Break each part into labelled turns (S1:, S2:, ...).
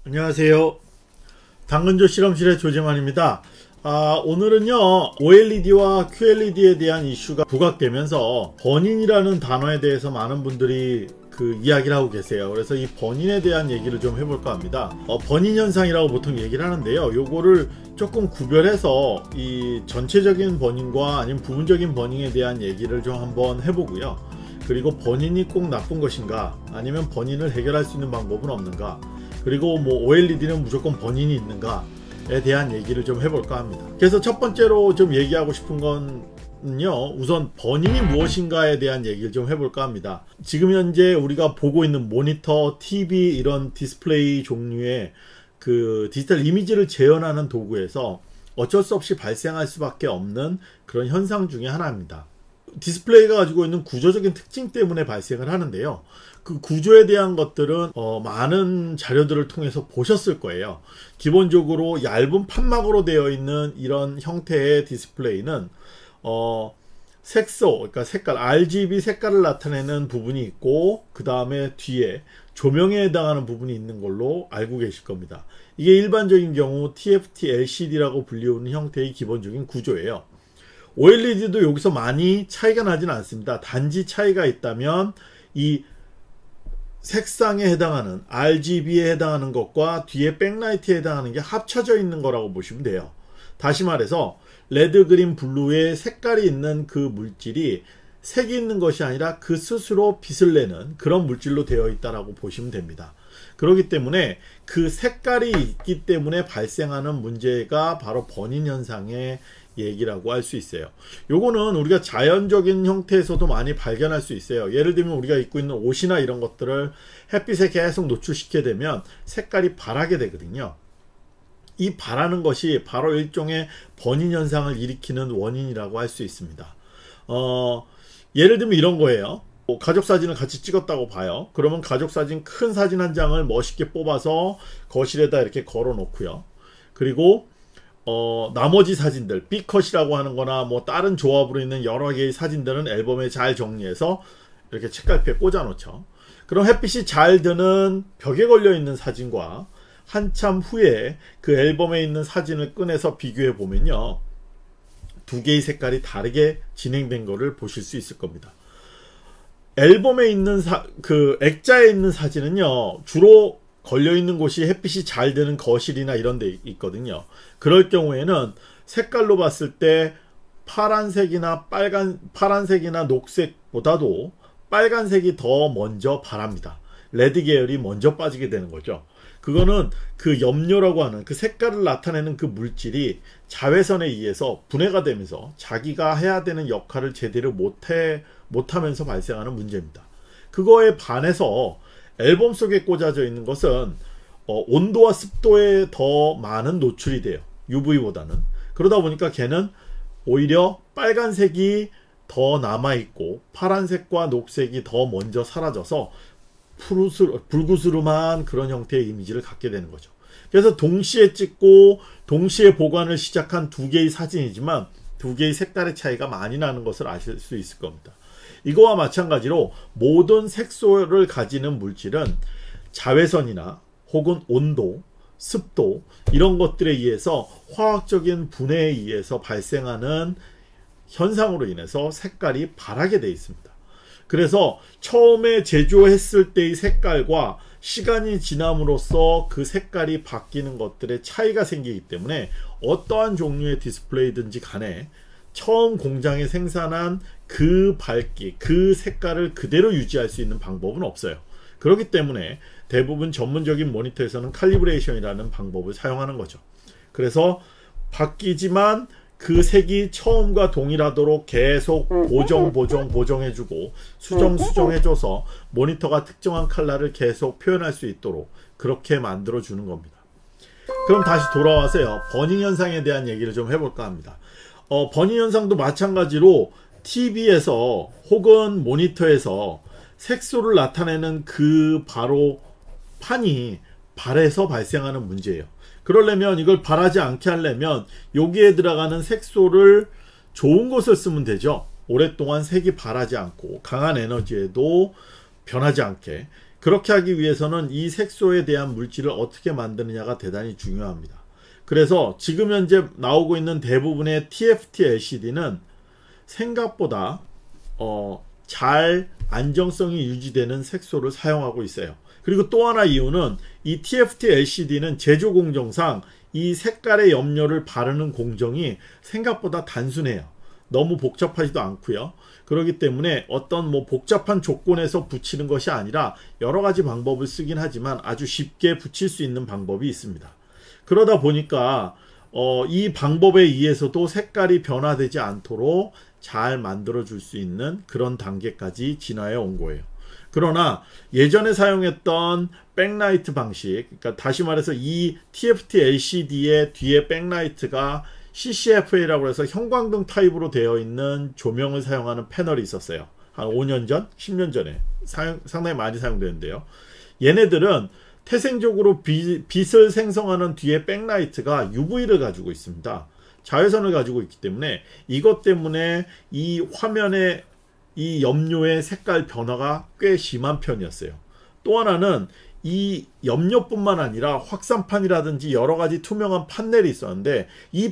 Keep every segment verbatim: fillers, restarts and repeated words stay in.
S1: 안녕하세요. 당근조 실험실의 조재만입니다. 아, 오늘은요 오엘이디와 큐엘이디에 대한 이슈가 부각되면서 번인이라는 단어에 대해서 많은 분들이 그 이야기를 하고 계세요. 그래서 이 번인에 대한 얘기를 좀 해볼까 합니다. 어, 번인 현상이라고 보통 얘기를 하는데요, 요거를 조금 구별해서 이 전체적인 번인과 아니면 부분적인 번인에 대한 얘기를 좀 한번 해보고요. 그리고 번인이 꼭 나쁜 것인가, 아니면 번인을 해결할 수 있는 방법은 없는가, 그리고 뭐 오엘이디는 무조건 번인이 있는가에 대한 얘기를 좀 해볼까 합니다. 그래서 첫 번째로 좀 얘기하고 싶은 건요, 우선 번인이 무엇인가에 대한 얘기를 좀 해볼까 합니다. 지금 현재 우리가 보고 있는 모니터, 티비 이런 디스플레이 종류의 그 디지털 이미지를 재현하는 도구에서 어쩔 수 없이 발생할 수밖에 없는 그런 현상 중에 하나입니다. 디스플레이가 가지고 있는 구조적인 특징 때문에 발생을 하는데요, 그 구조에 대한 것들은 어, 많은 자료들을 통해서 보셨을 거예요. 기본적으로 얇은 판막으로 되어 있는 이런 형태의 디스플레이는 어, 색소, 그러니까 색깔, 알지비 색깔을 나타내는 부분이 있고, 그 다음에 뒤에 조명에 해당하는 부분이 있는 걸로 알고 계실 겁니다. 이게 일반적인 경우 티에프티 엘시디라고 불리우는 형태의 기본적인 구조예요. 오엘이디도 여기서 많이 차이가 나진 않습니다. 단지 차이가 있다면 이 색상에 해당하는 알지비에 해당하는 것과 뒤에 백라이트에 해당하는 게 합쳐져 있는 거라고 보시면 돼요. 다시 말해서 레드, 그린, 블루의 색깔이 있는 그 물질이 색이 있는 것이 아니라 그 스스로 빛을 내는 그런 물질로 되어 있다라고 보시면 됩니다. 그렇기 때문에 그 색깔이 있기 때문에 발생하는 문제가 바로 번인 현상의 얘기라고 할 수 있어요. 요거는 우리가 자연적인 형태에서도 많이 발견할 수 있어요. 예를 들면 우리가 입고 있는 옷이나 이런 것들을 햇빛에 계속 노출시키게 되면 색깔이 바라게 되거든요. 이 바라는 것이 바로 일종의 번인 현상을 일으키는 원인이라고 할 수 있습니다. 어, 예를 들면 이런 거예요. 뭐 가족 사진을 같이 찍었다고 봐요. 그러면 가족 사진, 큰 사진 한 장을 멋있게 뽑아서 거실에다 이렇게 걸어 놓고요. 그리고 어, 나머지 사진들, B컷이라고 하는 거나 뭐 다른 조합으로 있는 여러 개의 사진들은 앨범에 잘 정리해서 이렇게 책갈피에 꽂아 놓죠. 그럼 햇빛이 잘 드는 벽에 걸려 있는 사진과 한참 후에 그 앨범에 있는 사진을 꺼내서 비교해 보면요, 두 개의 색깔이 다르게 진행된 거를 보실 수 있을 겁니다. 앨범에 있는 사, 그 액자에 있는 사진은요, 주로 걸려있는 곳이 햇빛이 잘 드는 거실이나 이런 데 있거든요. 그럴 경우에는 색깔로 봤을 때 파란색이나 빨간, 파란색이나 녹색보다도 빨간색이 더 먼저 바랍니다. 레드 계열이 먼저 빠지게 되는 거죠. 그거는 그 염료라고 하는 그 색깔을 나타내는 그 물질이 자외선에 의해서 분해가 되면서 자기가 해야 되는 역할을 제대로 못해, 못하면서 발생하는 문제입니다. 그거에 반해서 앨범 속에 꽂아져 있는 것은 어, 온도와 습도에 더 많은 노출이 돼요. 유브이보다는. 그러다 보니까 걔는 오히려 빨간색이 더 남아있고 파란색과 녹색이 더 먼저 사라져서 푸르스, 불구스름한 그런 형태의 이미지를 갖게 되는 거죠. 그래서 동시에 찍고 동시에 보관을 시작한 두 개의 사진이지만 두 개의 색깔의 차이가 많이 나는 것을 아실 수 있을 겁니다. 이거와 마찬가지로 모든 색소를 가지는 물질은 자외선이나 혹은 온도, 습도 이런 것들에 의해서 화학적인 분해에 의해서 발생하는 현상으로 인해서 색깔이 바라게 되어 있습니다. 그래서 처음에 제조했을 때의 색깔과 시간이 지남으로써 그 색깔이 바뀌는 것들의 차이가 생기기 때문에 어떠한 종류의 디스플레이든지 간에 처음 공장에 생산한 그 밝기, 그 색깔을 그대로 유지할 수 있는 방법은 없어요. 그렇기 때문에 대부분 전문적인 모니터에서는 칼리브레이션이라는 방법을 사용하는 거죠. 그래서 바뀌지만 그 색이 처음과 동일하도록 계속 보정, 보정, 보정해주고 수정, 수정해줘서 모니터가 특정한 컬러를 계속 표현할 수 있도록 그렇게 만들어주는 겁니다. 그럼 다시 돌아와서요, 버닝 현상에 대한 얘기를 좀 해볼까 합니다. 어, 버닝 현상도 마찬가지로 티비에서 혹은 모니터에서 색소를 나타내는 그 바로 판이 발에서 발생하는 문제예요. 그러려면 이걸 발하지 않게 하려면 여기에 들어가는 색소를 좋은 것을 쓰면 되죠. 오랫동안 색이 발하지 않고 강한 에너지에도 변하지 않게 그렇게 하기 위해서는 이 색소에 대한 물질을 어떻게 만드느냐가 대단히 중요합니다. 그래서 지금 현재 나오고 있는 대부분의 티에프티 엘시디는 생각보다 어, 잘 안정성이 유지되는 색소를 사용하고 있어요. 그리고 또 하나 이유는 이 티에프티 엘시디는 제조 공정상 이 색깔의 염료를 바르는 공정이 생각보다 단순해요. 너무 복잡하지도 않고요. 그렇기 때문에 어떤 뭐 복잡한 조건에서 붙이는 것이 아니라 여러 가지 방법을 쓰긴 하지만 아주 쉽게 붙일 수 있는 방법이 있습니다. 그러다 보니까 어, 이 방법에 의해서도 색깔이 변화되지 않도록 잘 만들어 줄 수 있는 그런 단계까지 진화해 온 거예요. 그러나 예전에 사용했던 백라이트 방식, 그러니까 다시 말해서 이 티에프티 엘시디의 뒤에 백라이트가 씨씨에프에이라고 해서 형광등 타입으로 되어 있는 조명을 사용하는 패널이 있었어요. 한 오 년 전, 십 년 전에 사용, 상당히 많이 사용되는데요. 얘네들은 태생적으로 빛, 빛을 생성하는 뒤에 백라이트가 유브이를 가지고 있습니다. 자외선을 가지고 있기 때문에 이것 때문에 이 화면의 이 염료의 색깔 변화가 꽤 심한 편이었어요. 또 하나는 이 염료뿐만 아니라 확산판이라든지 여러 가지 투명한 판넬이 있었는데 이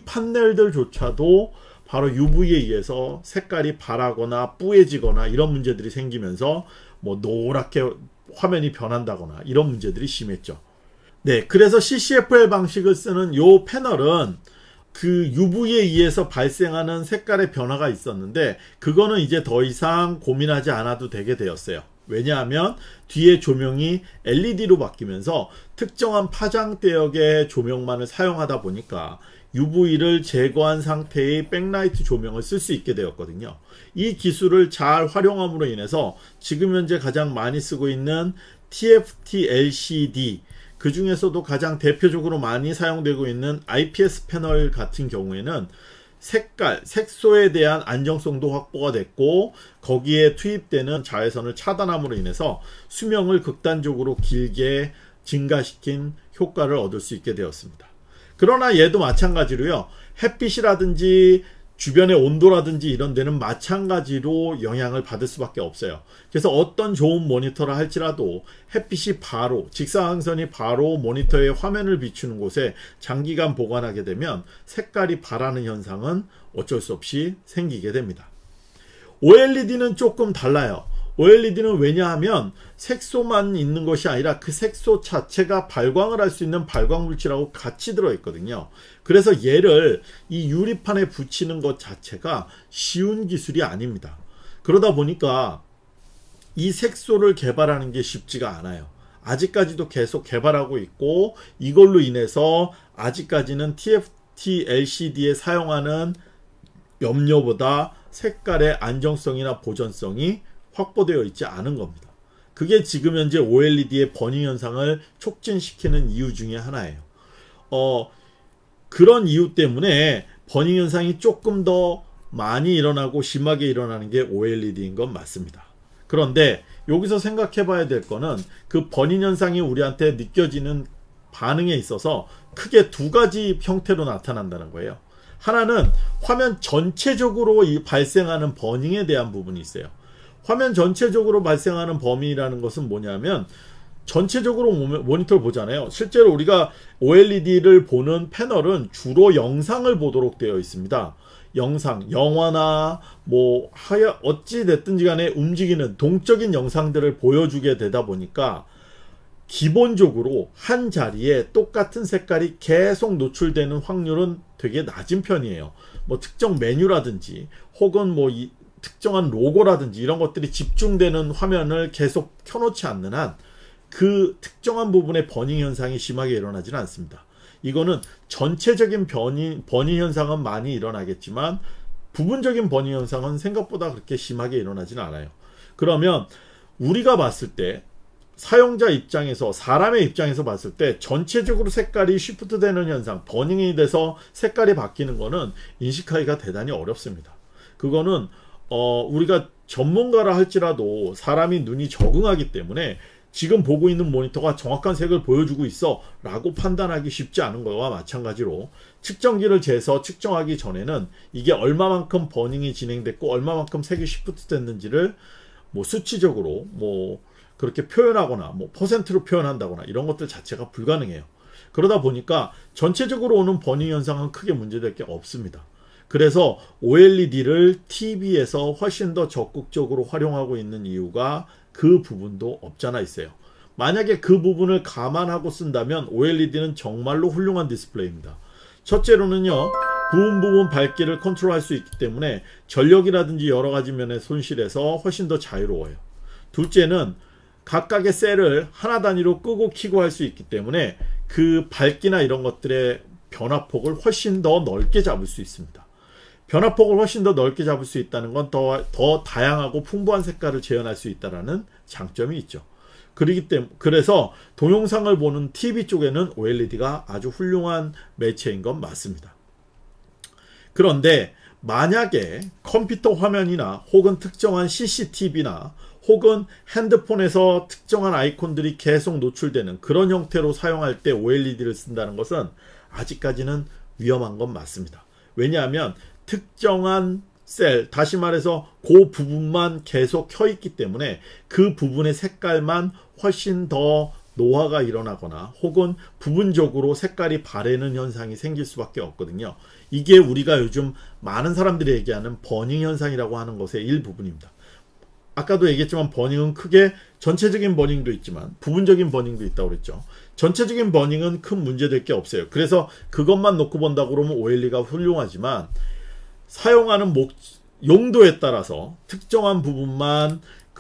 S1: 판넬들조차도 바로 유브이에 의해서 색깔이 바라거나 뿌얘지거나 이런 문제들이 생기면서 뭐 노랗게 화면이 변한다거나 이런 문제들이 심했죠. 네, 그래서 씨씨에프엘 방식을 쓰는 요 패널은 그 유브이에 의해서 발생하는 색깔의 변화가 있었는데 그거는 이제 더 이상 고민하지 않아도 되게 되었어요. 왜냐하면 뒤에 조명이 엘이디로 바뀌면서 특정한 파장대역의 조명만을 사용하다 보니까 유브이를 제거한 상태의 백라이트 조명을 쓸 수 있게 되었거든요. 이 기술을 잘 활용함으로 인해서 지금 현재 가장 많이 쓰고 있는 티에프티 엘시디, 그 중에서도 가장 대표적으로 많이 사용되고 있는 아이피에스 패널 같은 경우에는 색깔, 색소에 대한 안정성도 확보가 됐고 거기에 투입되는 자외선을 차단함으로 인해서 수명을 극단적으로 길게 증가시킨 효과를 얻을 수 있게 되었습니다. 그러나 얘도 마찬가지로요. 햇빛이라든지 주변의 온도라든지 이런 데는 마찬가지로 영향을 받을 수밖에 없어요. 그래서 어떤 좋은 모니터를 할지라도 햇빛이 바로, 직사광선이 바로 모니터의 화면을 비추는 곳에 장기간 보관하게 되면 색깔이 바라는 현상은 어쩔 수 없이 생기게 됩니다. 오엘이디는 조금 달라요. 오엘이디는 왜냐하면 색소만 있는 것이 아니라 그 색소 자체가 발광을 할 수 있는 발광물질하고 같이 들어있거든요. 그래서 얘를 이 유리판에 붙이는 것 자체가 쉬운 기술이 아닙니다. 그러다 보니까 이 색소를 개발하는 게 쉽지가 않아요. 아직까지도 계속 개발하고 있고 이걸로 인해서 아직까지는 티에프티 엘시디에 사용하는 염료보다 색깔의 안정성이나 보존성이 확보되어 있지 않은 겁니다. 그게 지금 현재 오엘이디의 버닝 현상을 촉진시키는 이유 중에 하나예요. 어, 그런 이유 때문에 버닝 현상이 조금 더 많이 일어나고 심하게 일어나는 게 오엘이디인 건 맞습니다. 그런데 여기서 생각해 봐야 될 거는 그 버닝 현상이 우리한테 느껴지는 반응에 있어서 크게 두 가지 형태로 나타난다는 거예요. 하나는 화면 전체적으로 이 발생하는 버닝에 대한 부분이 있어요. 화면 전체적으로 발생하는 범위라는 것은 뭐냐면 전체적으로 모니터를 보잖아요. 실제로 우리가 오엘이디를 보는 패널은 주로 영상을 보도록 되어 있습니다. 영상, 영화나 뭐 하여 어찌 됐든지 간에 움직이는 동적인 영상들을 보여주게 되다 보니까 기본적으로 한 자리에 똑같은 색깔이 계속 노출되는 확률은 되게 낮은 편이에요. 뭐 특정 메뉴라든지 혹은 뭐 이 특정한 로고라든지 이런 것들이 집중되는 화면을 계속 켜놓지 않는 한 그 특정한 부분의 버닝 현상이 심하게 일어나지는 않습니다. 이거는 전체적인 버닝, 버닝 현상은 많이 일어나겠지만 부분적인 버닝 현상은 생각보다 그렇게 심하게 일어나지는 않아요. 그러면 우리가 봤을 때 사용자 입장에서, 사람의 입장에서 봤을 때 전체적으로 색깔이 쉬프트 되는 현상, 버닝이 돼서 색깔이 바뀌는 거는 인식하기가 대단히 어렵습니다. 그거는 어, 우리가 전문가라 할지라도 사람이 눈이 적응하기 때문에 지금 보고 있는 모니터가 정확한 색을 보여주고 있어 라고 판단하기 쉽지 않은 것과 마찬가지로 측정기를 재서 측정하기 전에는 이게 얼마만큼 버닝이 진행됐고 얼마만큼 색이 쉬프트 됐는지를 뭐 수치적으로 뭐 그렇게 표현하거나 뭐 퍼센트로 표현한다거나 이런 것들 자체가 불가능해요. 그러다 보니까 전체적으로 오는 버닝 현상은 크게 문제될 게 없습니다. 그래서 오엘이디를 티비에서 훨씬 더 적극적으로 활용하고 있는 이유가 그 부분도 없잖아 있어요. 만약에 그 부분을 감안하고 쓴다면 오엘이디는 정말로 훌륭한 디스플레이입니다. 첫째로는요, 부분 부분 밝기를 컨트롤할 수 있기 때문에 전력이라든지 여러 가지 면의 손실에서 훨씬 더 자유로워요. 둘째는 각각의 셀을 하나 단위로 끄고 켜고 할 수 있기 때문에 그 밝기나 이런 것들의 변화폭을 훨씬 더 넓게 잡을 수 있습니다. 변화폭을 훨씬 더 넓게 잡을 수 있다는 건 더, 더 다양하고 풍부한 색깔을 재현할 수 있다는 장점이 있죠. 그러기 때문에 그래서 동영상을 보는 티비 쪽에는 오엘이디가 아주 훌륭한 매체인 건 맞습니다. 그런데 만약에 컴퓨터 화면이나 혹은 특정한 씨씨티비나 혹은 핸드폰에서 특정한 아이콘들이 계속 노출되는 그런 형태로 사용할 때 오엘이디를 쓴다는 것은 아직까지는 위험한 건 맞습니다. 왜냐하면 특정한 셀, 다시 말해서 그 부분만 계속 켜 있기 때문에 그 부분의 색깔만 훨씬 더 노화가 일어나거나 혹은 부분적으로 색깔이 바래는 현상이 생길 수밖에 없거든요. 이게 우리가 요즘 많은 사람들이 얘기하는 버닝 현상이라고 하는 것의 일부분입니다. 아까도 얘기했지만 버닝은 크게 전체적인 버닝도 있지만 부분적인 버닝도 있다고 그랬죠. 전체적인 버닝은 큰 문제될 게 없어요. 그래서 그것만 놓고 본다고 그러면 오엘이디가 훌륭하지만 사용하는 목, 용도에 따라서 특정한 부분만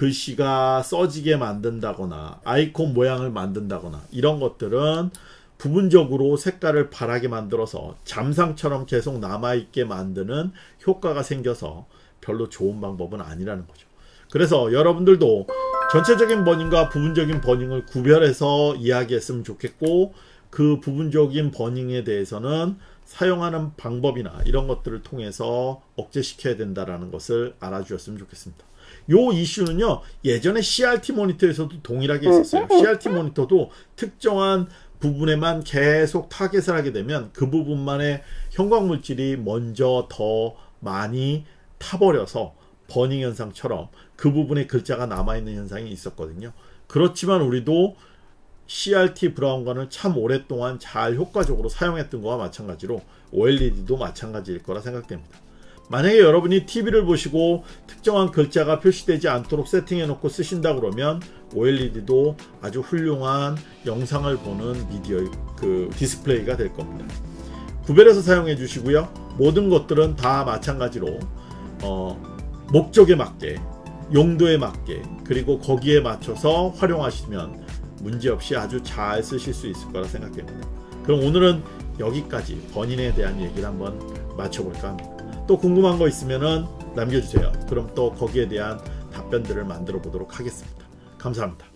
S1: 글씨가 써지게 만든다거나 아이콘 모양을 만든다거나 이런 것들은 부분적으로 색깔을 바라게 만들어서 잠상처럼 계속 남아있게 만드는 효과가 생겨서 별로 좋은 방법은 아니라는 거죠. 그래서 여러분들도 전체적인 버닝과 부분적인 버닝을 구별해서 이야기했으면 좋겠고, 그 부분적인 버닝에 대해서는 사용하는 방법이나 이런 것들을 통해서 억제시켜야 된다는 것을 알아주셨으면 좋겠습니다. 요 이슈는요, 예전에 씨알티 모니터에서도 동일하게 있었어요. 씨알티 모니터도 특정한 부분에만 계속 타겟을 하게 되면 그 부분만의 형광물질이 먼저 더 많이 타버려서 버닝 현상처럼 그 부분에 글자가 남아있는 현상이 있었거든요. 그렇지만 우리도 씨알티 브라운관을 참 오랫동안 잘 효과적으로 사용했던 거와 마찬가지로 오엘이디도 마찬가지일 거라 생각됩니다. 만약에 여러분이 티비를 보시고 특정한 글자가 표시되지 않도록 세팅해 놓고 쓰신다 그러면 오엘이디도 아주 훌륭한 영상을 보는 미디어 그 디스플레이가 될 겁니다. 구별해서 사용해 주시고요. 모든 것들은 다 마찬가지로 어, 목적에 맞게, 용도에 맞게, 그리고 거기에 맞춰서 활용하시면 문제없이 아주 잘 쓰실 수 있을 거라 생각됩니다. 그럼 오늘은 여기까지 버닝에 대한 얘기를 한번 마쳐볼까 합니다. 또 궁금한 거 있으면 남겨주세요. 그럼 또 거기에 대한 답변들을 만들어 보도록 하겠습니다. 감사합니다.